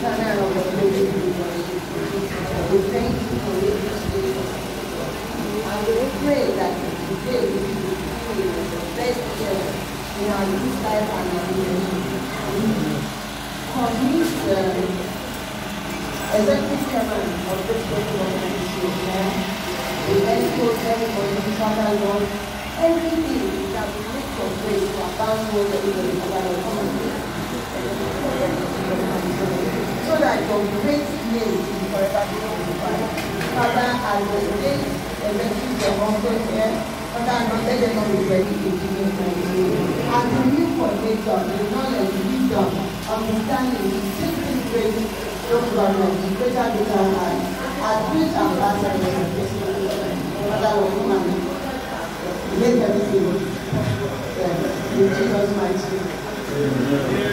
eternal of the glory to worship. We thank you for your day. And we pray that today we will be the best year in our life and our relationship. Commit the executive chairman of this local organization, we expose everybody, Father Lord, everything that will make your grace to abound more than everybody, Father Lord, come and do. So that your great name will be forever glorified. Father, as the state elections the humble here, Father, not let them not be ready to give you thanks. And to you for nature, the knowledge, wisdom, understanding, simply grace, no problem, greater greater high, as rich and vast as the Father, Lord, come and make everything in Jesus' mighty name.